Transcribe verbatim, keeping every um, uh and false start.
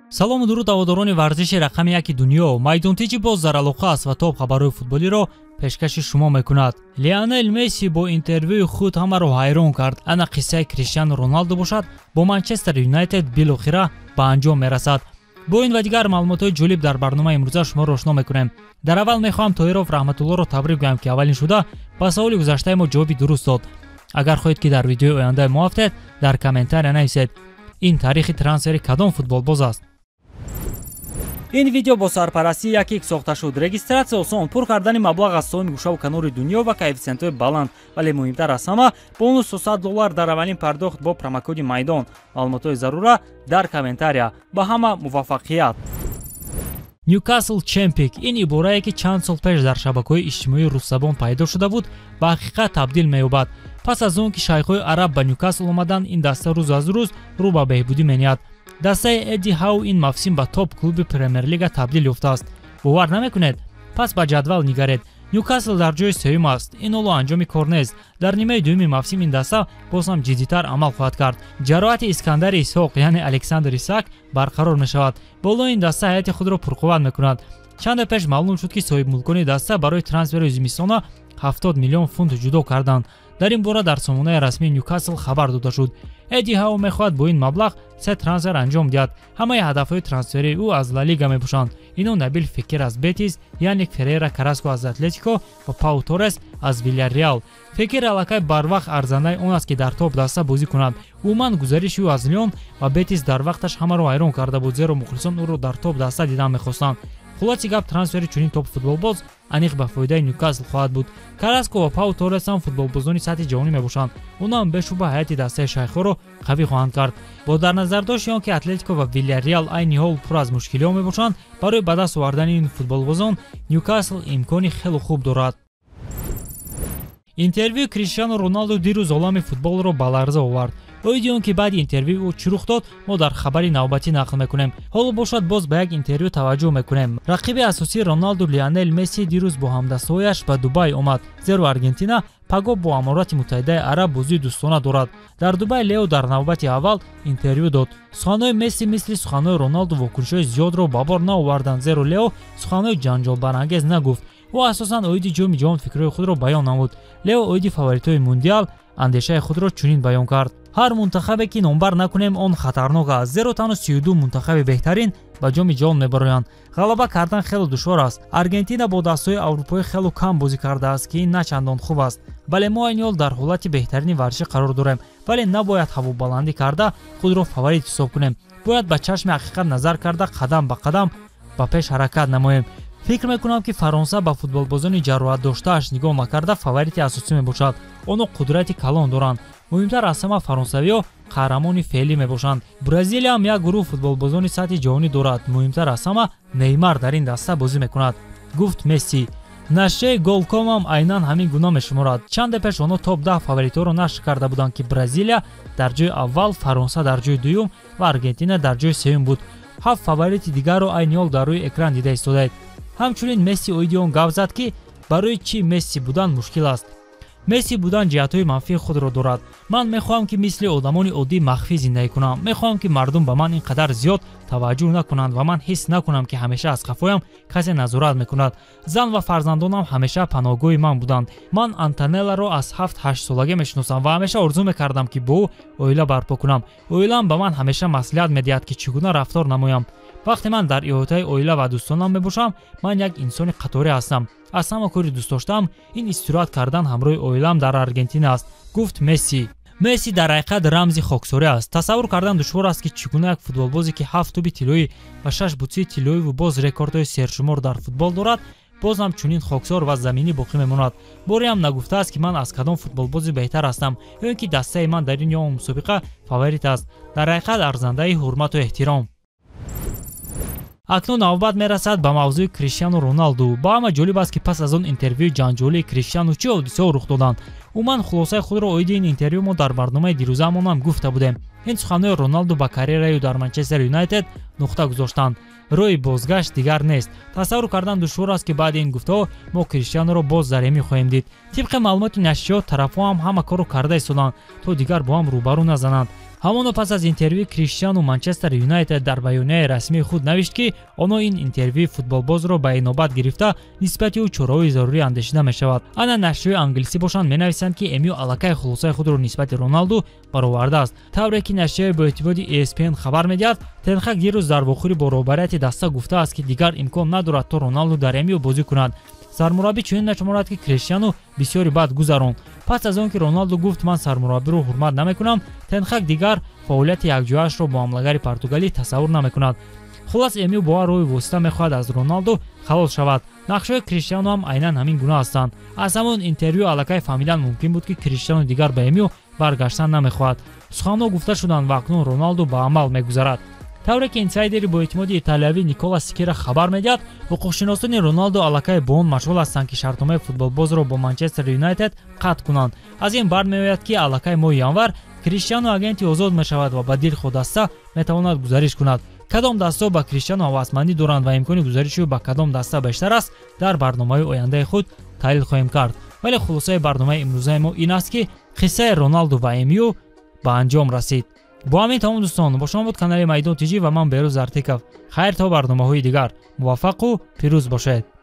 салому дуруд ҳаводорони варзиши рақами яки дунё. майдонтичи боз дар алоқа аст ва тоб хабарҳои футболиро пешкаши шумо мекунад. Лионел Месси бо интервюи худ ҳамаро ҳайрон кард. Ана қиссаи Криштиану Роналду бошад, бо Манчестер Юнайтед билохира ба анҷом мерасад. бо ин ва дигар маълумотҳои ҷолиб дар барномаи имрӯза шуморо ошно мекунем. дар аввал мехоҳам Тоҳиров Раҳматуллоро табрик гӯям, ки аввалин шуда ба саволи гузаштаи мо ҷавоби дуруст дод. агар хоҳед ки дар видеои оянда мо афтед, дар комментария нависед. ин таърихи трансфери кадом футболбоз аст? ин видео бо сарпарастии як ик сохта шуд. Регистратсия осон, пур кардани маблағ аз соми гӯшаву канори дунё ва коэффициентҳои баланд, вале муҳимтар аз ҳама, бонус сесад доллар дар аввалин пардохт бо промокоди майдон. маълумотҳои зарура дар комментария. ба ҳама муваффақият. Newcastle Champion ин иборае ки чанд сол пеш дар шабакаҳои иҷтимоии руссабон пайдо шуда буд, ба ҳақиқат табдил меёбад. пас аз он ки шайхҳои араб ба Newcastle омаданд, ин даста рӯз аз рӯз рӯ ба беҳбудӣ мениҳад. дастаи Эдди Хау ин мавсим ба топ клуби Премер-лига табдил ёфтааст. бовар намекунед? пас ба ҷадвал нигаред. Newcastle дар ҷои сеюм аст. ин оло анҷоми кор нест. дар нимаи дуюми мавсим ин даста боз ҳам ҷиддитар амал хоҳад кард. ҷароҳати Искандари Исҳоқ, яъне Александр Исак, барқарор мешавад. боло ин даста ҳайати худро пурқувват мекунад. чанде пеш маълум шуд ки соҳибмулкони даста барои трансфери зимистона ҳафтод миллион фунт ҷудо карданд. дар ин бора дар сомонаи расмии Newcastle хабар дода шуд. Эдди Хау мехоҳад бо ин маблағ се трансфер анҷом диҳад. ҳамаи ҳадафҳои трансферии ӯ аз Ла Лига мебошанд. ино Набил Фекир аз Бетис, Яник Ферейра Караско аз Атлетико ва Пау Торес аз Вильярреал. Фекир аллакай барвақт арзандаи он аст ки дар топ даста бозӣ кунад. умуман гузариши ӯ аз Лион ва Бетис дар вақташ ҳамаро ҳайрон карда буд, зеро мухлисон ӯро дар топ даста дидан мехостанд. хулоси гап, трансфери чунин топ футболбоз аниқ ба фоидаи Newcastle хоҳад буд. Караско ва Пау Торес ҳам футболбозони сатҳи ҷаҳонӣ мебошанд. онам бешубҳа ҳайати дастаи шайхҳоро қавӣ хоҳанд кард. бо дар назардошти он ки Атлетико ва Вильярреал айни ҳол пур аз мушкилиҳо мебошанд, барои ба даст овардани ин футболбозон Newcastle имкони хело хуб дорад. интервюи Криштиану Роналду дирӯз олами футболро ба ларза овард. оиди он ки баъди интервюи ӯ чӣ рух дод, мо дар хабари навбатӣ нақл мекунем. ҳоло бошад боз ба як интервю таваҷҷӯҳ мекунем. рақиби асосии Роналду Лионел Месси дирӯз бо ҳамдастҳояш ба Дубай омад, зеро Аргентина паго бо Аморати Муттаҳидаи Араб бозии дӯстона дорад. дар Дубай Лео дар навбати аввал интервю дод. суханҳои Месси мисли суханҳои Роналду вокунишҳои зиёдро ба бор наоварданд, зеро Лео суханҳои ҷанҷолбарангез нагуфт. ӯ асосан оиди ҷоми ҷаҳон фикрҳои худро баён намуд. Лео оиди фаворитҳои мундиал андешаи худро чунин баён кард. ҳар мунтахабе ки номбар накунем, он хатарнок аст, зеро танҳо сию ду мунтахаби беҳтарин ба ҷоми ҷаҳон мебароянд. ғалаба кардан хело душвор аст. Аргентина бо дастаҳои аврупоӣ хело кам бозӣ кардааст, ки ин на чандон хуб аст. бале мо айни ҳол дар ҳолати беҳтарини варзишӣ қарор дорем, вале набояд ҳавобаландӣ карда худро фаворит ҳисоб кунем. бояд ба чашми ҳақиқат назар карда қадам ба қадам ба пеш ҳаракат намоем. фикр мекунам ки Фаронса ба футболбозони ҷароҳатдоштааш нигоҳ накарда фаворити асосӣ мебошад. онҳо қудрати калон доранд. муҳимтар аз ҳама фаронсавиҳо қаҳрамони феълӣ мебошанд. Бразилия ҳам як гурӯҳ футболбозони сатҳи ҷаҳонӣ дорад. муҳимтар аз ҳама Неймар дар ин даста бозӣ мекунад, гуфт Месси. нашрияи Голком ҳам айнан ҳамин гуна мешуморад. чанде пеш онҳо топ даҳ фаворитҳоро нашр карда буданд, ки Бразилия дар ҷои аввал, Фаронса дар ҷои дуюм ва Аргентина дар ҷои сеюм буд. ҳафт фаворити дигарро айни ҳол дар рӯи экран дида истодаед. ҳамчунин Месси оиди он гап зад, ки барои чӣ Месси будан мушкил аст. Месси будан ҷиҳатҳои манфии худро дорад. ман мехоҳам ки мисли одамони оддӣ махфӣ зиндагӣ кунам. мехоҳам ки мардум ба ман ин қадар зиёд таваҷҷӯҳ накунанд ва ман ҳис накунам ки ҳамеша аз қафоям касе назорат мекунад. зан ва фарзандонам ҳамеша паноҳгоҳи ман буданд. ман Антонелларо аз ҳафт ҳашт солагӣ мешиносам ва ҳамеша орзу мекардам ки бо ӯ оила барпо кунам. оилаам ба ман ҳамеша маслиҳат медиҳад ки чӣ гуна рафтор намоям. вақте ман дар иҳотаи оила ва дӯстонам мебошам, ман як инсони қаторӣ ҳастам. аз ҳама кори дӯст доштаам ин истироҳат кардан ҳамроҳи оилаам дар Аргентина аст, гуфт Месси. Месси дар ҳақиқат рамзи хоксорӣ аст. тасаввур кардан душвор аст ки чӣ гуна як футболбозе ки ҳафт тӯби тиллоӣ ва шаш бутсии тиллоиву боз рекордҳои сершумор дар футбол дорад, боз ҳам чунин хоксор ва заминӣ боқӣ мемонад. боре ҳам нагуфтааст ки ман аз кадом футболбози беҳтар ҳастам ё ин ки дастаи ман дар ин ём мусобиқа фаворит аст. дар ҳақиқат арзандаи ҳурмату эҳтиром. акнун навбат мерасад ба мавзӯи Криштиану Роналду. ба ҳама ҷолиб аст ки пас аз он интервюи ҷанҷолии Криштиану чӣ ҳодисаҳо рух доданд. умуман хулосаи худро оиди ин интервю мо дар барномаи дирӯзаамон ҳам гуфта будем. ин суханҳои Роналду ба карьераи ӯ дар Манчестер Юнайтед нуқта гузоштанд. роҳи бозгашт дигар нест. тасаввур кардан душвор аст ки баъди ин гуфтаҳо мо Криштианоро боз дар эмӣ хоҳем дид. тибқи маълумоти нашриёт тарафҳо ҳам ҳама корро карда истоданд то дигар бо ҳам рӯбарӯ назананд. ҳамоно пас аз интервюи Криштиану Манчестер Юнайтед дар баёнияи расмии худ навишт ки онҳо ин интервюи футболбозро ба инобат гирифта нисбати ӯ чораҳои зарурӣ андешида мешавад. Ана нашрҳои англисӣ бошанд менависанд ки эмио аллакай хулосаи худро нисбати Роналду баровардааст. тавре ки нашрияи боэътимоди и эс пи эн хабар медиҳад, Тен Хаг дирӯз дар вохӯри бо роҳбарияти даста гуфтааст ки дигар имкон надорад то Роналду дар эмио бозӣ кунад. Сармураббӣ чунин мешуморад ки Криштиану бисёри бад гузаронд. Пас аз он ки Роналду гуфт ман сармураббиро ҳурмат намекунам, Тен Хаг дигар фаъолияти якҷояашро бо ҳамлагари португалӣ тасаввур намекунад. Хулас эмио бо ҳар роҳи восита мехоҳад аз Роналду халос шавад. Нақшҳои Криштиану ҳам айнан ҳамин гуна ҳастанд. Аз ҳамон интервю аллакай фаҳмидан мумкин буд ки Криштиану дигар ба эмио баргаштан намехоҳад. Суханҳо гуфта шуданд ва акнун Роналду ба амал мегузарад. тавре ки инсайдери боэътимоди италиявӣ Никола Сикера хабар медиҳад, ҳуқуқшиносони Роналду аллакай бо он машғул ҳастанд ки шартномаи футболбозро бо Манчестер Юнайтед қатъ кунанд. Аз ин бармеояд ки аллакай моҳи январ Криштиану агенти озод мешавад ва ба дилхо даста метавонад гузариш кунад. Кадом дастаҳо ба Криштиану ҳавасмандӣ доранд ва имкони гузариши ӯ ба кадом даста бештар аст, дар барномаҳои ояндаи худ таҳлил хоҳем кард. Вале хулосаи барномаи имрӯзаи мо ин аст ки қиссаи Роналду ва эмио ба анҷом расид. бо ҳамин тамом дӯстон, бо шумо буд канали Майдон Тиҷӣ ва ман Берӯз Артиков. Хайр то барномаҳои дигар. Муваффақу пирӯз бошед.